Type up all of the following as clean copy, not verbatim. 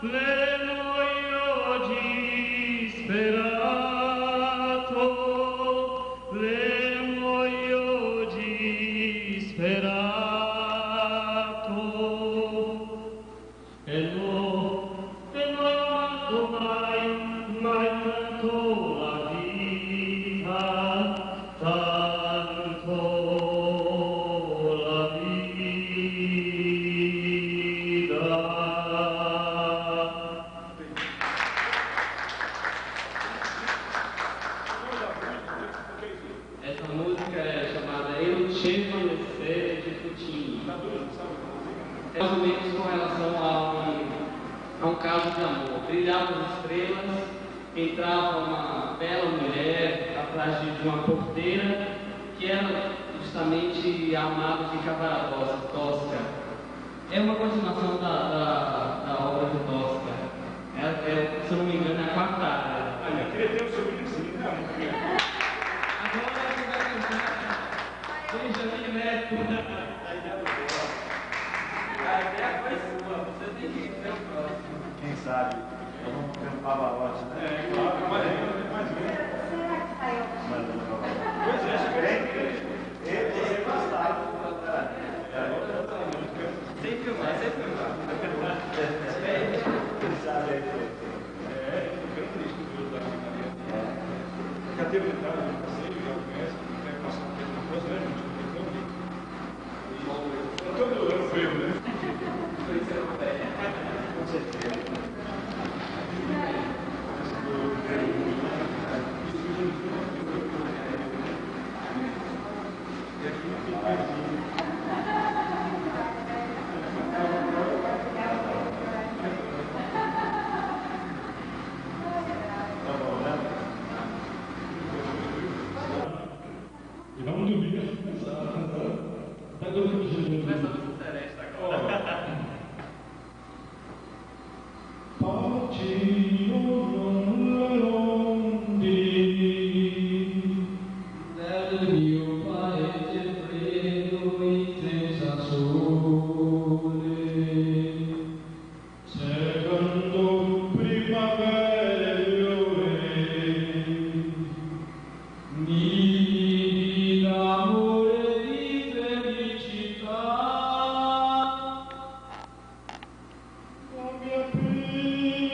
Mia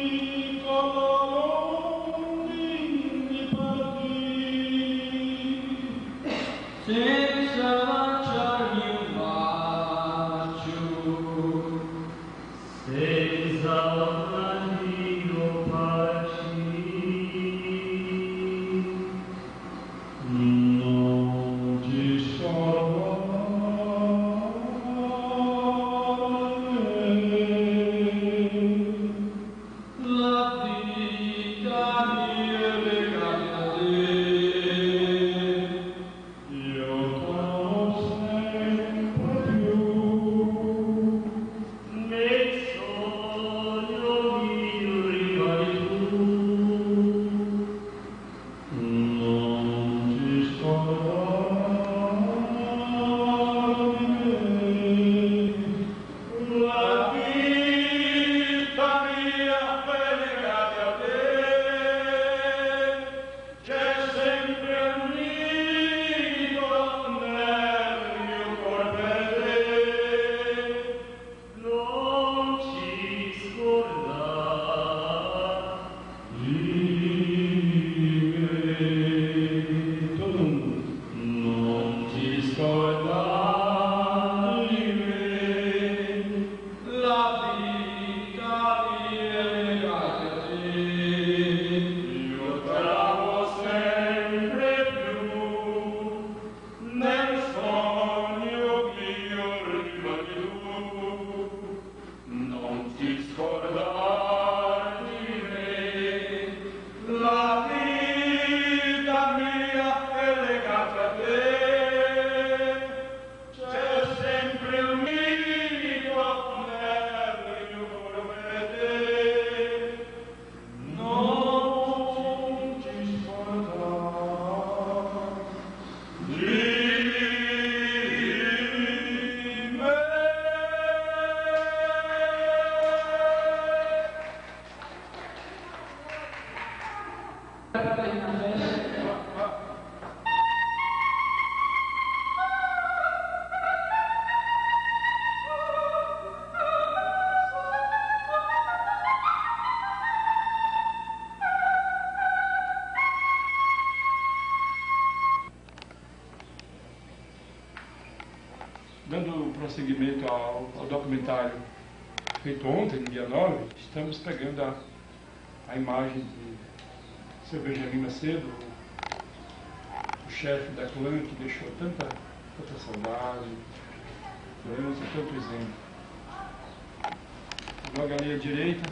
prosseguimento ao documentário feito ontem, no dia 9, estamos pegando a imagem de seu Benjamin Macedo, o chefe da clã que deixou tanta saudade, tanto exemplo. Logo ali à direita,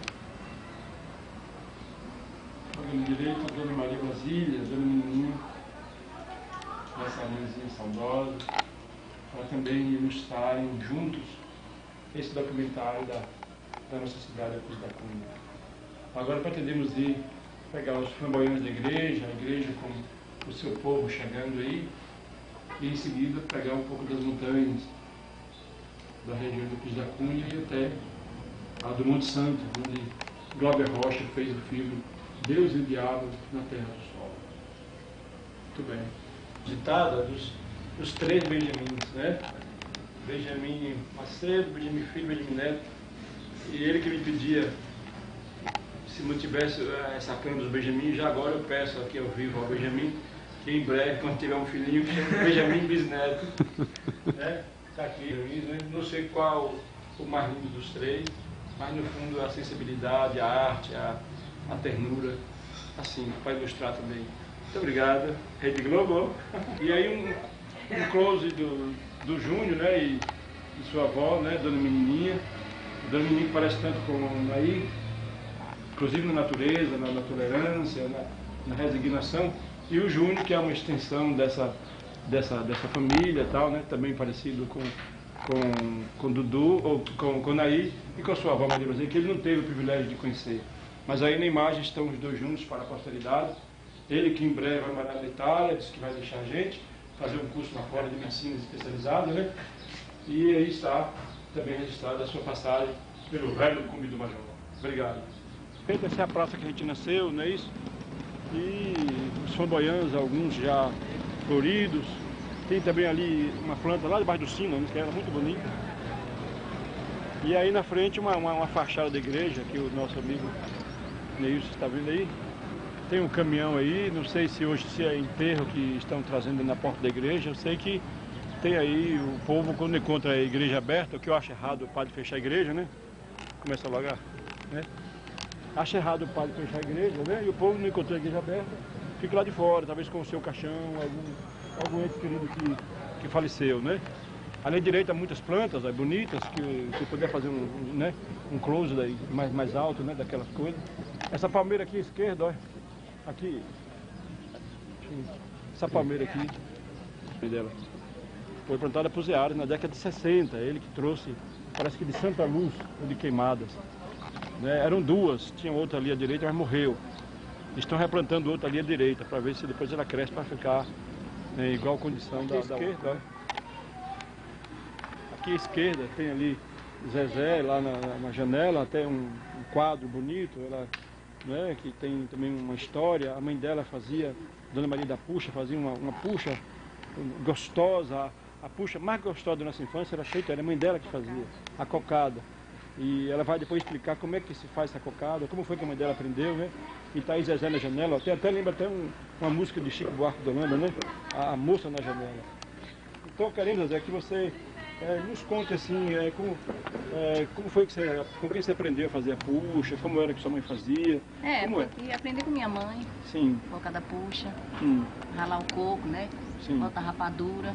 Dona Maria Basília, Dona Menininha, essa mãezinha saudosa, para também ilustrarem juntos esse documentário da nossa cidade, Cruz da Cunha. Agora pretendemos ir pegar os flamboyões da igreja, a igreja com o seu povo chegando aí, e em seguida pegar um pouco das montanhas da região do Cruz da Cunha e até a do Monte Santo, onde Glauber Rocha fez o filme Deus e o Diabo na Terra do Sol. Muito bem. Ditada dos três Benjamins, né? Benjamin Macedo, Benjamin Filho, Benjamin Neto. E ele que me pedia, se não tivesse essa clã dos Benjamin, já agora eu peço aqui ao vivo ao Benjamin, que em breve, quando tiver um filhinho, chama Benjamin Bisneto. Né? Está aqui, né? Não sei qual o mais lindo dos três, mas no fundo a sensibilidade, a arte, a ternura, assim, para ilustrar também. Muito obrigado, Rede Globo. E aí um close do Júnior, né, e sua avó, né, Dona Menininha. Dona Menininha parece tanto com aí, inclusive na natureza, na tolerância, na resignação. E o Júnior, que é uma extensão dessa família e tal, né, também parecido com Dudu, ou com Naí, e com a sua avó Maria Rosinha, que ele não teve o privilégio de conhecer. Mas aí na imagem estão os dois juntos para a posteridade. Ele que em breve vai morar na Itália, disse que vai deixar a gente, fazer um curso lá fora de medicina especializada, né? E aí está também registrada a sua passagem pelo velho Cume do Major. Obrigado. Essa é a praça que a gente nasceu, não é isso? E os flamboyantes, alguns já floridos. Tem também ali uma planta lá debaixo do sino, que era muito bonita. E aí na frente uma fachada da igreja, que o nosso amigo Neilson está vendo aí. Tem um caminhão aí, não sei se hoje se é enterro que estão trazendo na porta da igreja. Eu sei que tem aí o povo, quando encontra a igreja aberta, o que eu acho errado o padre fechar a igreja, né? Começa a logar, né? Acho errado o padre fechar a igreja, né? E o povo não encontrou a igreja aberta, fica lá de fora, talvez com o seu caixão, algum ente querido que faleceu, né? Ali à direita muitas plantas bonitas, que se puder fazer um close daí, mais alto, né, daquelas coisas. Essa palmeira aqui à esquerda, olha, aqui, essa palmeira aqui, dela, foi plantada por Zé Ares na década de 60, ele que trouxe, parece que de Santa Luz ou de Queimadas. Né? Eram duas, tinha outra ali à direita, mas morreu. Estão replantando outra ali à direita, para ver se depois ela cresce para ficar igual a condição da esquerda. Olha. Aqui à esquerda tem ali Zezé, lá na janela, até um quadro bonito, ela, né, que tem também uma história. A mãe dela fazia, Dona Maria da Puxa, fazia uma puxa gostosa, a puxa mais gostosa da nossa infância era cheita, era a mãe dela que fazia, a cocada. E ela vai depois explicar como é que se faz essa cocada, como foi que a mãe dela aprendeu, né? E tá aí Zezé na janela, até lembra até uma música de Chico Buarque de Holanda, né? A moça na janela. Então queremos, Zezé, que você nos conte assim, como foi que com quem você aprendeu a fazer a puxa, como era que sua mãe fazia? Porque aprendi com minha mãe, sim, cocada puxa, ralar o coco, né? Sim. Bota a rapadura,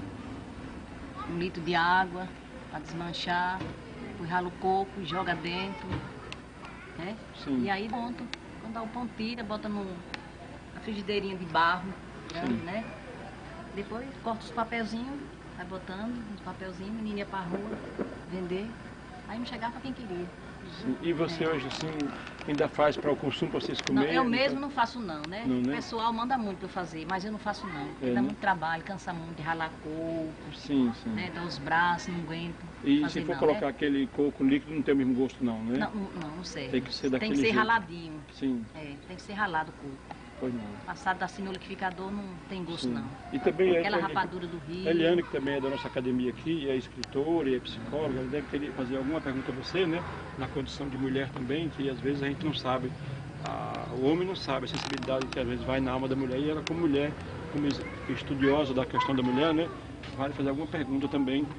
1 litro de água para desmanchar, depois rala o coco, joga dentro, né? Sim. E aí ponto, quando dá o ponto tira, bota na frigideirinha de barro, grande, né? Depois corta os papelzinhos, vai botando os papelzinhos, menina ia pra rua vender, aí não chegava para quem queria. Sim. E você hoje assim ainda faz para o consumo, para vocês comerem? Não, eu mesmo não faço não, né? Não, né? O pessoal manda muito para eu fazer, mas eu não faço não, porque dá muito trabalho, cansa muito de ralar coco, sim, né? Dá os braços, não aguento. E se for colocar aquele coco líquido não tem o mesmo gosto não, né? Não serve. Tem que ser daquele jeito. jeito. Raladinho. Sim. Tem que ser ralado o coco. Pois não. Passado assim no liquidificador não tem gosto não. E também aquela rapadura do rio. Eliane, que também é da nossa academia aqui, é escritora e é psicóloga, ela deve querer fazer alguma pergunta a você, né? Na condição de mulher também, que às vezes a gente não sabe, o homem não sabe a sensibilidade que às vezes vai na alma da mulher, e ela como mulher, como estudiosa da questão da mulher, né? Vai fazer alguma pergunta também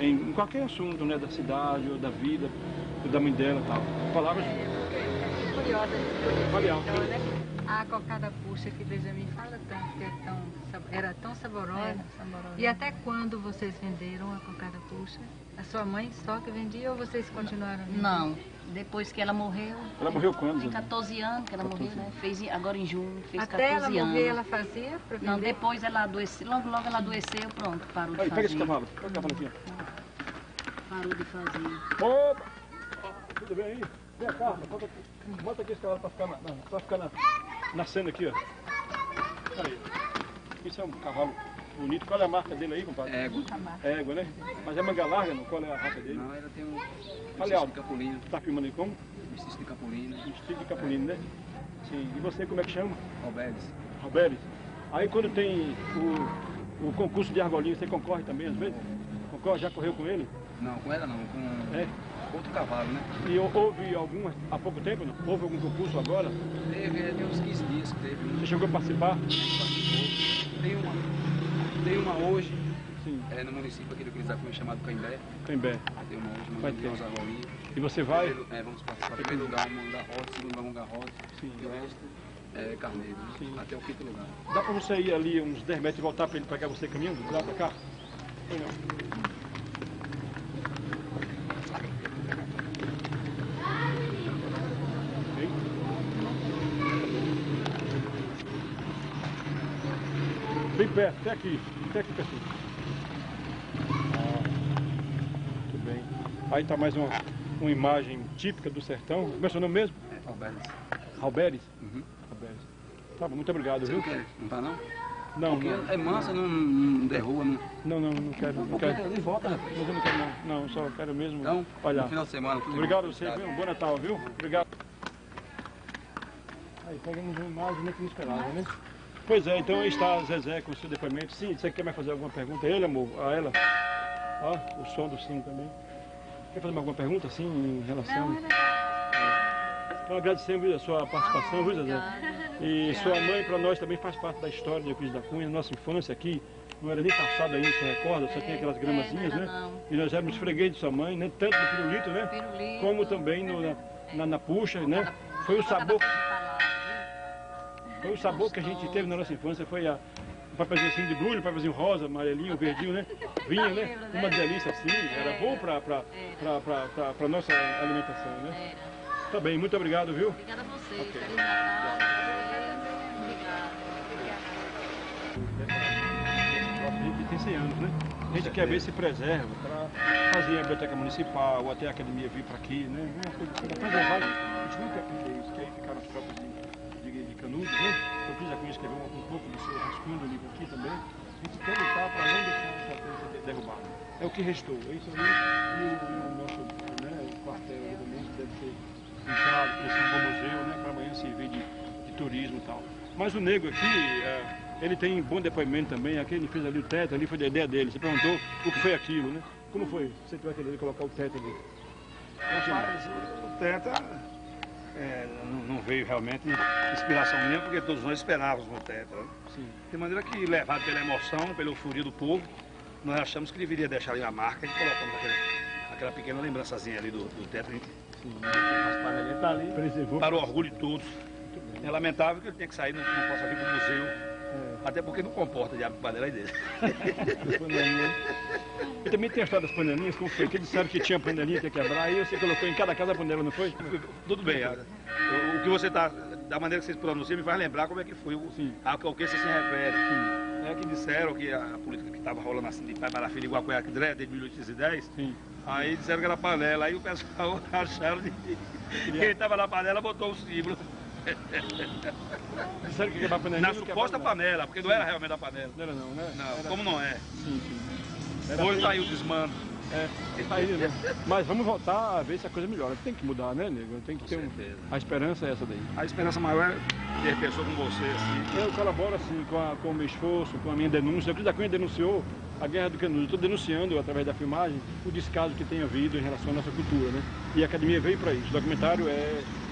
em qualquer assunto, né, da cidade ou da vida, ou da mãe dela e tal. Palavras? Curiosa. Valeu. Né? A cocada puxa que Benjamin fala tanto, que era tão saborosa. Saborosa. E até quando vocês venderam a cocada puxa? A sua mãe só que vendia ou vocês continuaram vendendo? Não, depois que ela morreu. Ela morreu quando? Tem 14 anos que ela morreu, né? Fez agora em junho, fez Até 14 ela anos. morrer, ela fazia para vender? Não, depois ela adoeceu, logo ela adoeceu, pronto, parou de Aí, fazer. pega esse cavalo. Pega o cavalo aqui. Parou de fazer. Opa! Tudo bem aí? Vem cá, bota aqui esse cavalo pra ficar na cena aqui, ó. Aí. Isso é um cavalo bonito. Qual é a marca dele aí, compadre? Égua. Égua, né? Mas é manga larga, não? Qual é a raça dele? Não, ela tem um Fale de alto. capulino. Tá filmando aí como? Mestiço de capulino. Vestido de capulino, né? Sim. E você, como é que chama? Albergues. Roberto. Aí quando tem o concurso de argolinha, você concorre também às vezes? Concorre? Já correu com ele? Não, com ela não, com É. outro cavalo, né? E houve algum há pouco tempo, não? Houve algum concurso agora? Teve uns 15 dias que teve. Você chegou a participar? Tem uma hoje, Sim. no município aqui do Crisacunha chamado Caimbé. Caimbé. Tem uma hoje, Vai uma ter. umas argolinhas. E você vai? Vamos participar. Primeiro lugar, vamos dar roda, segundo lugar, vamos dar roda. Sim. E o resto é carneiro, Sim. até o quinto lugar. Dá pra você ir ali uns 10 metros e voltar pra ele pegar você caminhando? De lá pra cá? Ou não? Ok? Bem perto, até aqui pertinho. Muito bem. Aí tá mais uma imagem típica do sertão. Como é seu nome mesmo? Albergues. Alberes? Uhum. Alberes. Tá bom, muito obrigado, Você viu? não quer? Não tá não? Não, Porque não. é mansa, não derruba, não. Não quero. Não quero. Ele volta, rapaz. Mas eu não quero não. Não, só quero mesmo Então, olhar. no final de semana, tudo Obrigado a bom. você, viu? Um bom Natal, viu? Obrigado. Aí, pegamos uma imagem que não esperava, né? Pois é, então aí está a Zezé com o seu depoimento. Sim, você quer mais fazer alguma pergunta? Ele, amor? A ela? Ó, o som do sim também. Quer fazer alguma pergunta, assim, em relação? Não, era... Então agradecemos a sua participação, viu, Zezé? E sua mãe, para nós, também faz parte da história de Euclides da Cunha. Nossa infância aqui, não era nem passada ainda, você recorda? Só tinha aquelas gramazinhas, não né? era não. E nós éramos freguês de sua mãe, né? Tanto no pirulito, né? Pirulito. Como também na puxa, né? Foi o sabor, foi o sabor que a gente teve na nossa infância, foi o papelzinho assim de brulho, o papelzinho rosa, amarelinho, verdinho, né? Vinha, né? Uma delícia assim, era bom para nossa alimentação, né? Tá bem, muito obrigado, viu? Obrigada a você. Feliz Natal. Que tem 100 anos, né? A gente quer ver se preserva para fazer a biblioteca municipal ou até a academia vir para aqui, né? Para preservar, a gente não quer perder isso, que aí ficaram as tropas de Canudos, né? Eu fiz a Cunha escrever um pouco do seu rascunho do livro aqui também. A gente quer lutar para não deixar essa coisa derrubada. É o que restou, é isso aí. E o nosso quartel deve ser pintado, para ser um bom museu, né? Para amanhã servir de turismo e tal. Mas o nego aqui, ele tem bom depoimento também. Aquele fez ali o teto, ali foi da ideia dele. Você perguntou o que foi aquilo, né? Como foi? Você vai querer colocar o teto ali? O teto não veio realmente inspiração minha, porque todos nós esperávamos no teto. Né? Sim. De maneira que, levado pela emoção, pela euforia do povo, nós achamos que deveria deixar ali a marca e colocamos aquela pequena lembrançazinha ali do teto. A gente, as panelinhas tá ali, Preservou. para o orgulho de todos. É lamentável que ele tenha que sair, não possa vir para o museu. Até porque não comporta de panela aí dele. E também tem a história das panelinhas, como foi? Que eles disseram que tinha panelinha que ia quebrar, aí você colocou em cada casa a panela, não foi? Tudo bem. O que você está, da maneira que vocês pronunciam, me faz lembrar como é que foi ao que você se refere. É que disseram que a política que estava rolando assim de pai para filho igual a Dré, desde 1810, Sim. aí disseram que era panela, aí o pessoal acharam de... Quem estava na panela botou o símbolo. Disseram que ia quebrar a panelinha. Na suposta panela, porque não era realmente a panela. Não era não, né? Não, Era... como não é? Sim, sim. Hoje está aí o desmando. Aí, né? Mas vamos voltar a ver se a coisa melhora. Tem que mudar, né, nego? Tem que ter certeza. A esperança é essa daí. A esperança maior é ter pessoa como você, assim. Eu colaboro assim com o meu esforço, com a minha denúncia. O Euclides da Cunha denunciou a Guerra do Canudos. Estou denunciando, através da filmagem, o descaso que tem havido em relação à nossa cultura, né? E a academia veio para isso. O documentário é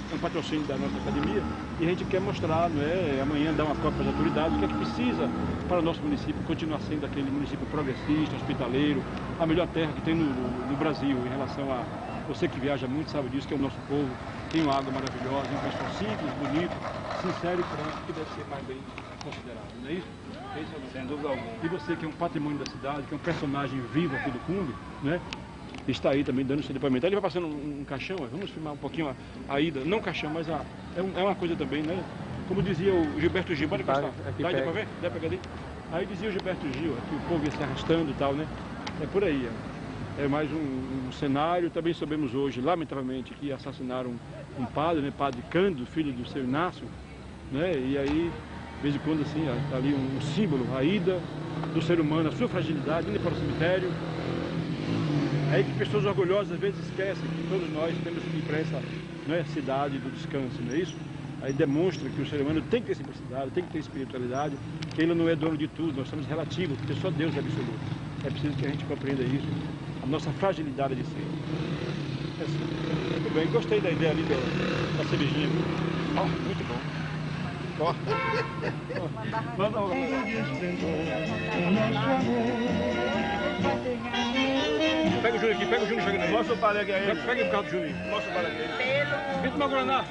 um patrocínio da nossa academia, e a gente quer mostrar, não é, amanhã dar uma cópia para as autoridades, o que é que precisa para o nosso município continuar sendo aquele município progressista, hospitaleiro, a melhor terra que tem no Brasil, em relação a você que viaja muito sabe disso, que é o nosso povo, tem uma água maravilhosa, um pessoal simples, bonito, sincero e franco, que deve ser mais bem considerado, não é isso? Esse é o Sem dúvida alguma. E você que é um patrimônio da cidade, que é um personagem vivo aqui do Cumbe, né? Está aí também dando seu depoimento. Aí ele vai passando um caixão, vamos filmar um pouquinho a ida, não caixão, mas é uma coisa também, né? Como dizia o Gilberto Gil, pode encostar, dá pra ver? Dá pra pegar ali? Aí dizia o Gilberto Gil, que o povo ia se arrastando e tal, né? É por aí, é mais um cenário. Também soubemos hoje, lamentavelmente, que assassinaram um padre, né? Padre Cândido, filho do seu Inácio, né? E aí, de vez em quando, assim, tá ali um símbolo, a ida do ser humano, a sua fragilidade, indo para o cemitério. É aí que pessoas orgulhosas às vezes esquecem que todos nós temos que ir para essa, né, cidade do descanso, não é isso? Aí demonstra que o ser humano tem que ter simplicidade, tem que ter espiritualidade, que ele não é dono de tudo, nós somos relativos, porque só Deus é absoluto. É preciso que a gente compreenda isso, a nossa fragilidade de ser. É assim. Muito bem, gostei da ideia ali da cervejinha, viu? Oh, muito bom. Ó. Manda uma. Pega o Júnior aqui, pega o Júnior chegando aí. Mostra o paregue aí. Pega o carro do Júnior. Mostra o paregue aí. Vem tomar Guaraná.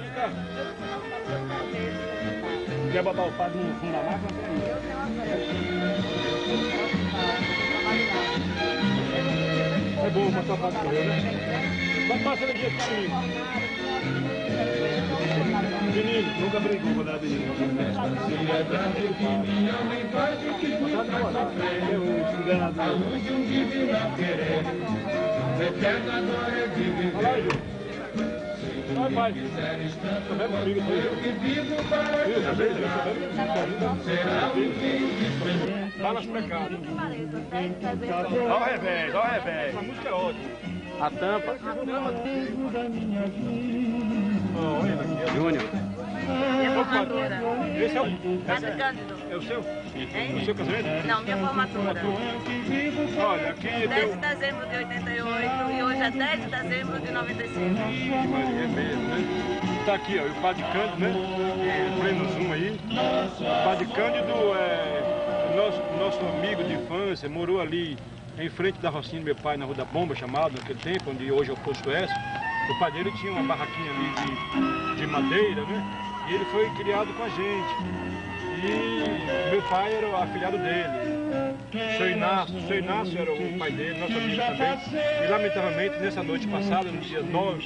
Quer botar o padre no fundo da máquina? É bom mostrar o padre correr, né? Vai passar aqui, menino. Menino, nunca brigou com nada de vai, pai. Também não briga fala os pecados. Olha o revés, olha o revés. A música é ótima. A tampa. Júnior. Minha formatura. Esse é o... Padre Cândido. É o seu? Hein? O seu casamento? Não, minha formatura. Olha, aqui 10 de dezembro de 88 e hoje é 10 de dezembro de 95. É mesmo, né? Tá aqui, ó, o Padre Cândido, né? Pleno zoom aí. O Padre Cândido é nosso amigo de infância, morou ali em frente da rocinha do meu pai, na Rua da Bomba, chamado naquele tempo, onde hoje é o Posto S. O pai dele tinha uma barraquinha ali de madeira, né? E ele foi criado com a gente. E meu pai era o afilhado dele. Seu Inácio era o pai dele, nosso amigo também. E lamentavelmente, nessa noite passada, no dia 10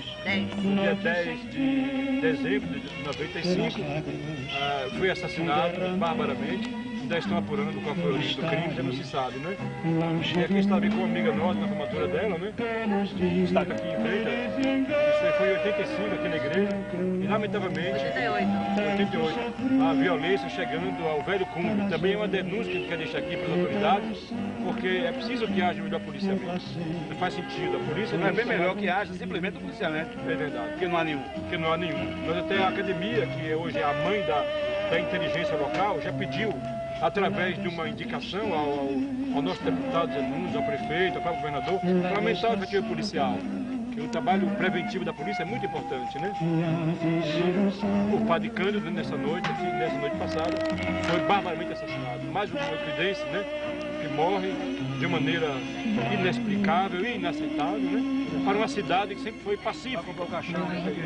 de dezembro de 95, foi assassinado barbaramente. Ainda estão apurando qual foi a origem do crime, ainda não se sabe, né? E aqui está com uma amiga nossa na formatura dela, né? Está aqui em frente. Isso foi em 85 aqui na igreja. E lamentavelmente, 88, a violência chegando ao velho Cumbe. Também é uma denúncia que a gente quer deixar aqui para as autoridades, porque é preciso que haja melhor policiamento. Não faz sentido. A polícia Não é bem melhor que haja simplesmente o policiamento. É verdade. Porque não há nenhum. Porque não há nenhum. Nós até a academia, que hoje é a mãe da inteligência local, já pediu, através de uma indicação ao nosso deputado Zé Nunes, ao prefeito, ao próprio governador, para aumentar o efetivo policial. Que o trabalho preventivo da polícia é muito importante, né? E o padre Cândido, nessa noite passada, foi barbaramente assassinado. Mais um euclidense, né? Que morre de maneira inexplicável e inaceitável, né? Para uma cidade que sempre foi pacífica. Olha o caixão.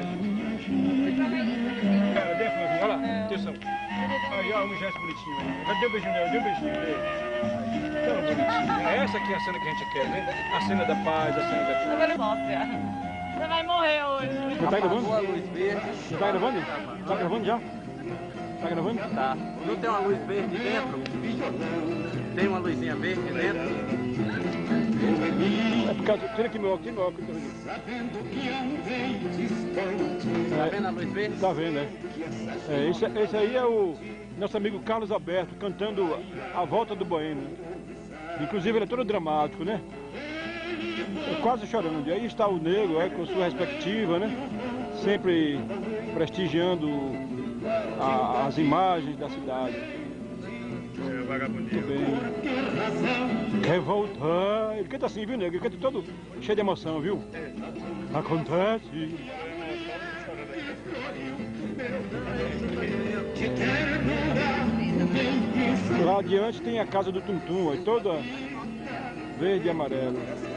Olha lá, atenção. Aí, ó, um gesto bonitinho aí. Cadê o beijinho dele? Dê um beijinho dele. Tão bonitinho. Essa aqui é a cena que a gente quer, né? A cena da paz, a cena da... Você vai morrer hoje. Você tá gravando? Você tá gravando? Tá gravando já? Tá gravando? Tá. Não tem uma luz verde dentro? Tem uma luzinha verde dentro? É por causa... Tira aqui meu óculos, Tá vendo a luz verde? Tá vendo, né? Esse aí é o nosso amigo Carlos Alberto, cantando A Volta do Boêmio. Inclusive ele é todo dramático, né? Quase chorando. E aí está o negro, com sua respectiva, né? Sempre prestigiando as imagens da cidade. Muito bem. Revoltar. Ele canta assim, viu, negro? Ele canta todo cheio de emoção, viu? Acontece. adiante tem a casa do Tum-Tum, aí toda verde e amarela.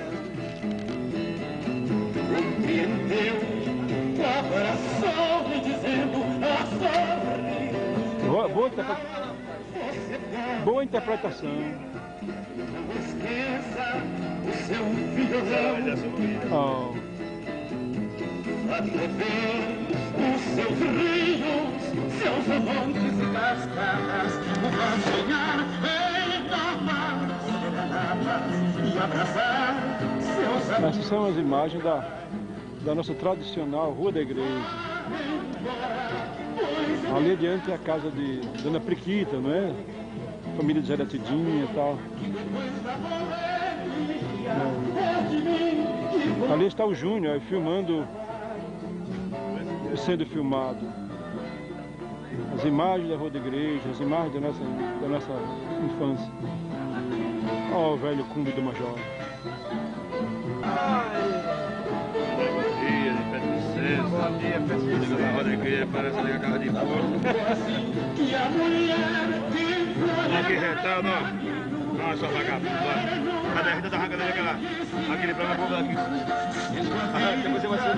Boa interpretação. Oh. Os seus rios, seus montes e cascatas, o faz sonhar em amar serenatas e abraçar seus amigos. Essas são as imagens da nossa tradicional Rua da Igreja. Ali adiante é a casa de Dona Priquita, não é? Família de Zé Tidinha e tal. Ali está o Júnior filmando e sendo filmado. As imagens da Rua da Igreja, as imagens da nossa infância. Ó, o velho cumbi do Major. Bom dia, pessoal. Na Rua da Igreja, parece ali a casa de porco. Aqui retado, ó. Olha só, vagabundo. Cadê a Rita da arrancada aquele plano povo aqui? Depois você vai ser.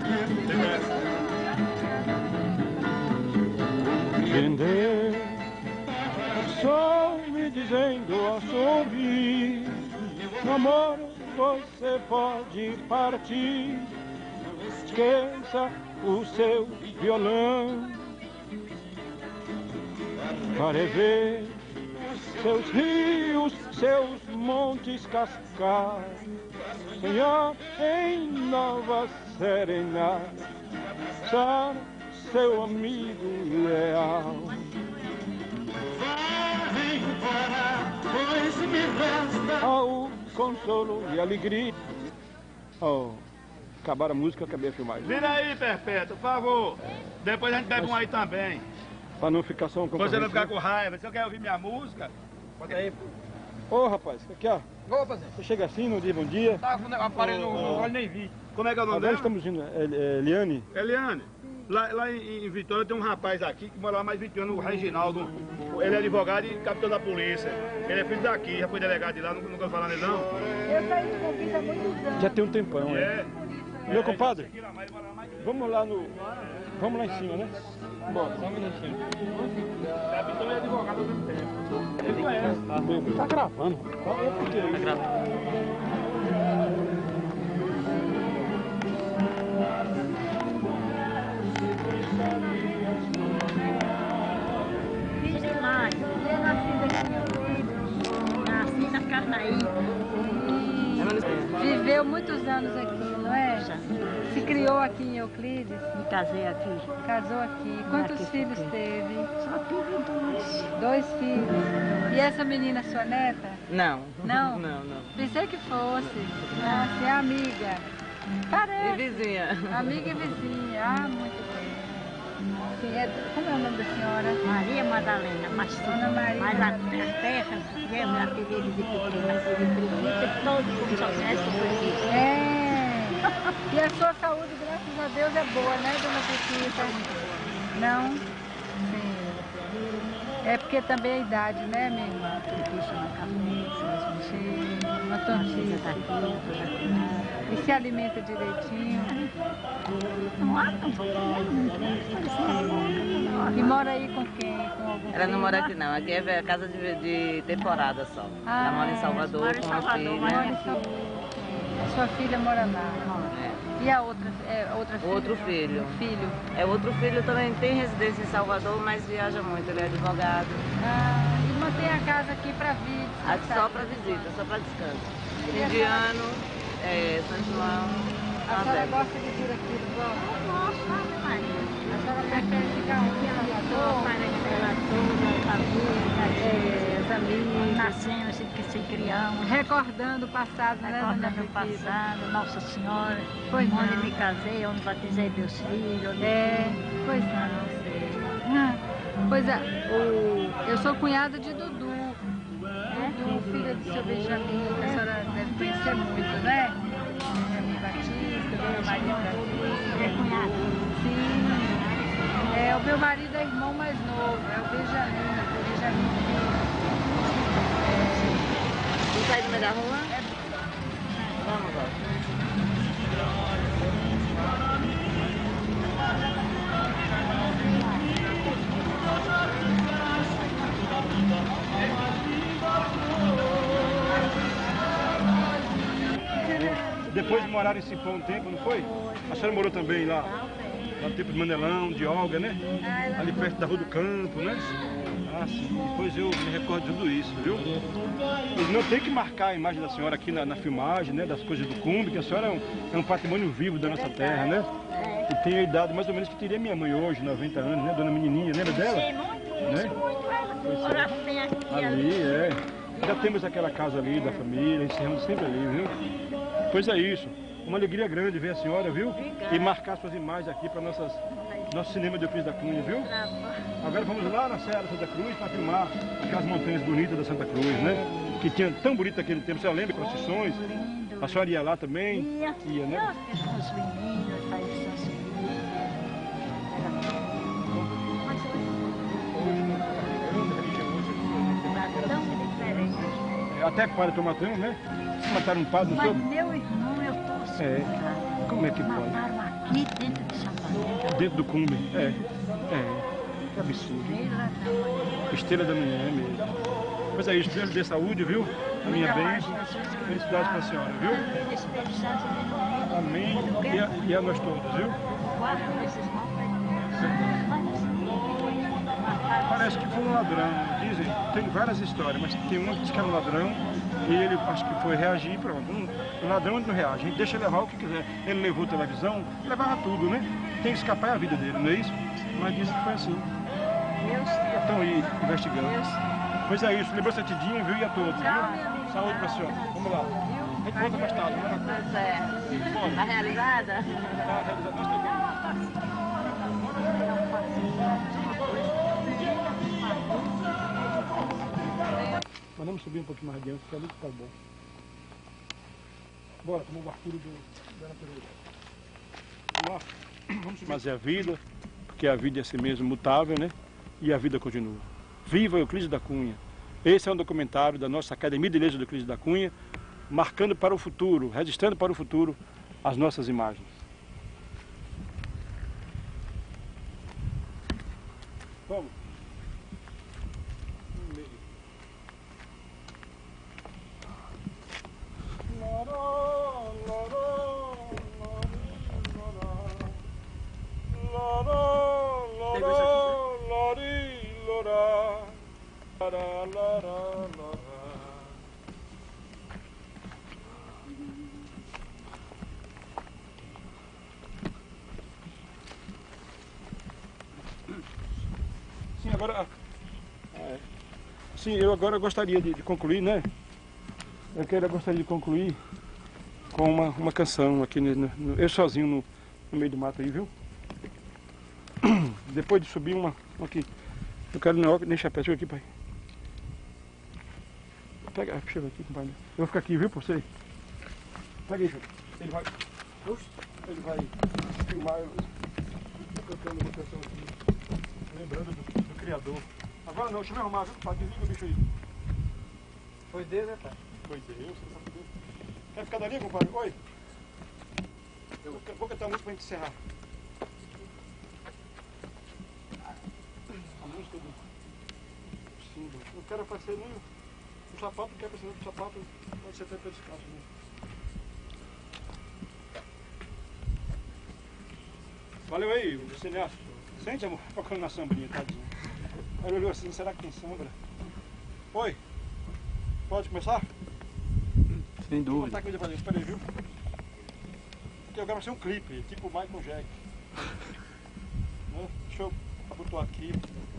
Entender o sol me dizendo a sorrir. No amor você pode partir. Esqueça o seu violão para rever seus rios, seus montes cascados, sonhar em nova serenata, ser seu amigo leal. Vai embora, pois me resta Ao consolo e alegria. Oh, acabaram a música, acabei a filmagem. Vira aí, Perpétuo, por favor. Depois a gente bebe um aí também. Para não ficar só um Você não concorrente. ficar com raiva. Você quer ouvir minha música? Bota aí. Ô, rapaz, aqui ó. Vou fazer. Você chega assim, não diz bom dia. Tava com o aparelho no olho, nem vi. Como é que é o nome Agora dela? estamos indo. Eliane. Eliane, lá em Vitória tem um rapaz aqui que mora lá mais de 20 anos, o Reginaldo. Ele é advogado e capitão da polícia. Ele é filho daqui, já foi delegado de lá, nunca vou falar nele não. Eu saí com vida há muitos anos. Já tem um tempão, É. Meu compadre, Ele mora lá mais de vamos lá no. Vamos lá em cima, né? Bora. Só um minutinho. Capitão e advogado ao mesmo tempo. Ele conhece. Tá gravando. É porque. Tá gravando. Fiz demais. Eu nasci na Carnaí. Viveu muitos anos aqui, não é? Se criou aqui em Euclides, Me casei aqui. casou aqui. Quantos Aqui, filhos aqui. teve? Só tive dois. 2 filhos. E essa menina, sua neta? Não. Não? Não, não. Pensei que fosse. Nossa, é amiga. E Parece. vizinha? Amiga e vizinha. Ah, muito bem. Sim, como é o nome da senhora? Maria Madalena, mas Dona Maria mas Madalena. a terra, eu já tive de pequena, tive preguiça, todo mundo só conhece o preguiça. É. E a sua saúde, graças a Deus, é boa, né, dona Petita? Não? Sim. É porque também é a idade, né, minha irmã? Preguiça na cabeça, Sim, uma precisa tontice. daqui, toda E se alimenta direitinho? não há, não vou E mora aí com quem? Com algum Ela não filho? mora aqui não, aqui é casa de temporada só. Ah, Ela mora em Salvador mora em com Salvador, uma mas Mora filha. em São- A sua filha mora lá. É. E a outra, outra filha? Outro filho. Filho. É, outro filho também tem residência em Salvador, mas viaja muito, ele é advogado. Ah, e mantém a casa aqui para vir. Só para visita, só para descanso. E Fim a de senhora- ano, São João, A senhora Nordeste. gosta de vir aqui, não gosta? Nossa, Maria. A senhora prefere ficar onde? Em Salvador? As amigas. Nascemos, se criamos, Recordando o passado, né, dona recordando o Petita? passado, Nossa Senhora, Pois onde não. me casei, onde batizei meus filhos, onde... Pois não. Ah, pois é, eu sou cunhada de Dudu. Dudu, filha do seu Benjamin, que a senhora deve conhecer muito, né? Benjamin Batista, Dona Maria Batista. É cunhado. Sim. O meu marido é irmão mais novo, é o Benjamin Filho. sair do meio da rua? Vamos lá. Depois de morar em Cipó um tempo, não foi? A senhora morou também lá no tempo de Manelão, de Olga, né? Ali perto da Rua do Campo, né? Ah, sim. Depois eu me recordo de tudo isso, viu? E não tem que marcar a imagem da senhora aqui na filmagem, né? Das coisas do Cumbe, que a senhora é um patrimônio vivo da nossa terra, né? E tem a idade mais ou menos que teria minha mãe hoje, 90 anos, né? Dona Menininha, lembra dela? Sim, muito, Né? muito. Morava bem aqui. Ali, é. Já temos aquela casa ali da família, a gente se reúne sempre ali, viu? Pois é isso. Uma alegria grande ver a senhora, viu? Obrigada. E marcar suas imagens aqui para nosso cinema de Euclides da Cunha, viu? Agora vamos lá na Serra da Santa Cruz para filmar aquelas montanhas bonitas da Santa Cruz, né? Que tinha tão bonito aquele tempo. Você lembra? Procissões? A senhora ia lá também? Ia, né? Os meninos, faz essas tão diferente. Até padre Tomatão, né? Mataram um padre, não Mas soube? meu irmão, eu tô assustado. Como é que pode? Mataram aqui dentro de São Paulo. Dentro do Cumbe. Que absurdo. Estrela da manhã mesmo. Pois é isso, Deus dê saúde, viu? A minha bênção. Felicidade para a senhora, viu? Amém. E a nós todos, viu? Parece que foi um ladrão, dizem, tem várias histórias, mas tem uma que diz que era um ladrão e ele acho que foi reagir e pronto. Um ladrão ele não reage, a gente deixa levar o que quiser. Ele levou televisão, levava tudo, né? Tem que escapar a vida dele, não é isso? Mas dizem que foi assim. Estão aí investigando. Pois é isso, lembrou-se a Tidinha, viu? E a todos, viu? Saúde para a senhora. Vamos lá. A gente volta mais tarde, né? Pois é. Tá realizada? Tá realizado. Nós também. Mas vamos subir um pouquinho mais adiante, que ali que tá bom. Bora, tomar o ar puro da natureza. Vamos lá. Vamos subir. Mas é a vida, porque a vida é assim mesmo, mutável, né? E a vida continua. Viva Euclides da Cunha! Esse é um documentário da nossa Academia de Letras do Euclides da Cunha, marcando para o futuro, registrando para o futuro as nossas imagens. Vamos. Sim, agora... Sim, eu agora gostaria de concluir, né? Eu gostaria de concluir com uma canção aqui, eu sozinho no meio do mato aí, viu? Depois de subir uma aqui. Eu quero nem chapéu, chega aqui, pai. Pega, chega aqui, compadre. Eu vou ficar aqui, viu, por você? Pega aí, filho. Ele vai filmar eu cantando uma canção aqui, lembrando do Criador. Agora não, deixa eu me arrumar, viu, compadre? Desliga o bicho aí. Foi Deus, né, pai? Foi Deus, você sabe Deus. Quer ficar dali, compadre? Oi? Eu vou cantar uma música pra gente encerrar. A música do símbolo. Não quero aparecer nem o sapato, não quero aparecer no sapato, pode ser até pelo descalço, né? Valeu aí, o cineasta. Sente, amor, focando na sombrinha, tadinho. Aí ele olhou assim, será que tem sombra? Oi? Pode começar? Sem Vou dúvida. botar coisa pra dentro, espera aí, viu? Porque agora vai ser um clipe, tipo o Michael Jackson. Né? Deixa eu abotoar aqui.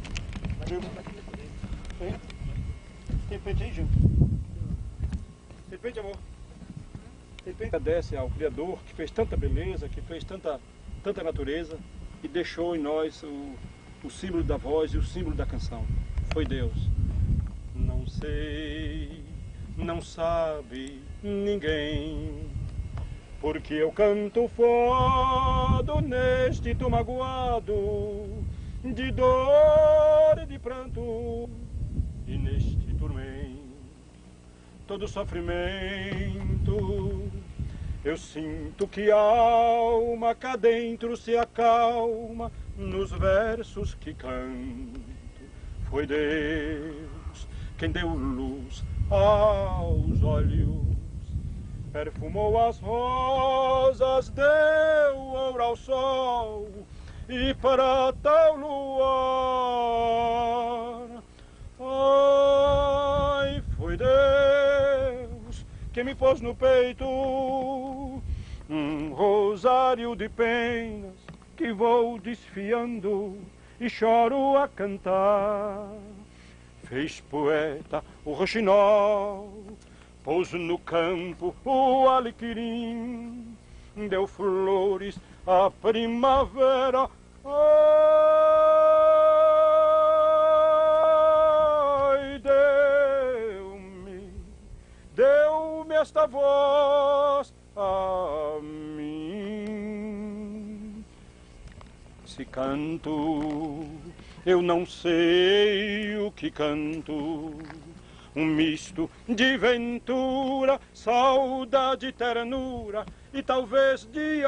Tem? Tem pente aí, junto? Tem pente, amor? Tem pente? Agradece ao Criador que fez tanta beleza, que fez tanta natureza e deixou em nós o símbolo da voz e o símbolo da canção. Foi Deus. Não sei, não sabe ninguém, porque eu canto fado neste tom magoado de dor e de pranto, e neste tormento todo sofrimento, eu sinto que a alma cá dentro se acalma nos versos que canto. Foi Deus quem deu luz aos olhos, perfumou as rosas, deu ouro ao sol e prata ao luar. Ai, foi Deus que me pôs no peito um rosário de penas que vou desfiando e choro a cantar. Fez poeta o roxinol, pôs no campo o alecrim, deu flores à primavera. Ai, deu-me esta voz a mim. Se canto, eu não sei o que canto, um misto de ventura, saudade e ternura e talvez de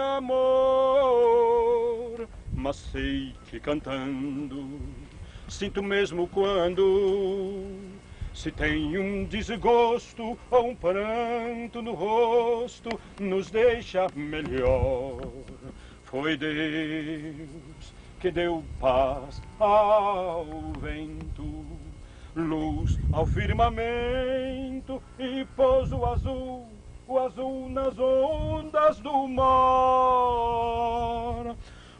amor. Mas sei que cantando sinto mesmo quando se tem um desgosto ou um pranto no rosto, nos deixa melhor. Foi Deus que deu paz ao vento, luz ao firmamento e pôs o azul nas ondas do mar.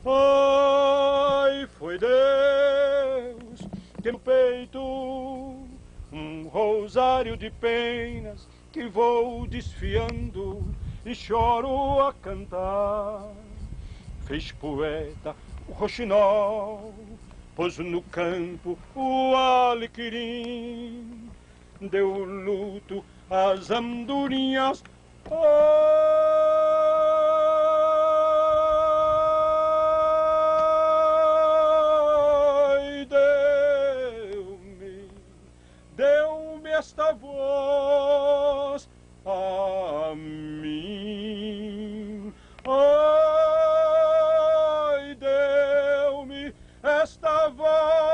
Ai, foi Deus que no peito um rosário de penas que vou desfiando e choro a cantar. Fez poeta o roxinol, pôs no campo o alecrim, deu luto às andorinhas. Ai, deu-me esta voz a mim. Ai, deu-me esta voz.